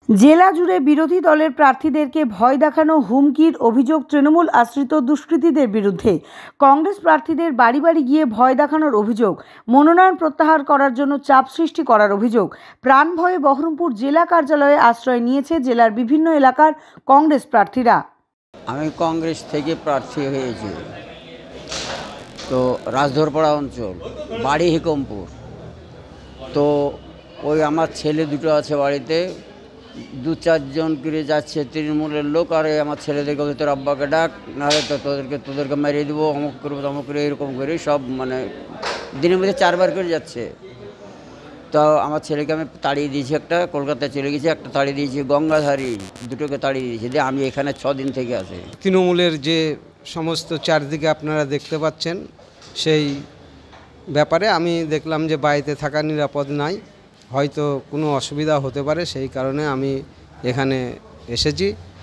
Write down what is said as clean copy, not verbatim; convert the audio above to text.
জেলা জুড়ে বিরোধী দলের প্রার্থীদেরকে ভয় দেখানো, হুমকির অভিযোগ তৃণমূল আশ্রিত দুষ্কৃতীদের বিরুদ্ধে। কংগ্রেস প্রার্থীদের বাড়ি বাড়ি গিয়ে ভয় দেখানোর অভিযোগ, মনোনয়ন প্রত্যাহার করার জন্য চাপ সৃষ্টি করার অভিযোগ। প্রাণভয়ে বহরমপুর জেলা কার্যালয়ে আশ্রয় নিয়েছে জেলার বিভিন্ন এলাকার কংগ্রেস প্রার্থীরা। আমি কংগ্রেস থেকে প্রার্থী হয়েছি, তো রাজধরপাড়া অঞ্চল, বাড়ি হিকমপুর। তো ওই আমার ছেলে দুটো আছে বাড়িতে, 2-4 জন করে যাচ্ছে তৃণমূলের লোক, আর আমার ছেলেদেরকে বলছে তোর আব্বাকে ডাক, নাহলে তো তোদেরকে মেরিয়ে দেবো, অমুক করবো তমুক করে, এরকম করে সব মানে দিনের মধ্যে 4বার করে যাচ্ছে। তো আমার ছেলেকে আমি তাড়িয়ে দিয়েছি, একটা কলকাতায় চলে গেছি, একটা তাড়িয়ে দিয়েছি গঙ্গাধারী, দুটোকে তাড়িয়ে দিয়েছি, দিয়ে আমি এখানে 6 দিন থেকে আছি। তৃণমূলের যে সমস্ত চারদিকে আপনারা দেখতে পাচ্ছেন, সেই ব্যাপারে আমি দেখলাম যে বাড়িতে থাকা নিরাপদ নাই, হয়তো কোনো অসুবিধা হতে পারে, সেই কারণে আমি এখানে এসেছি।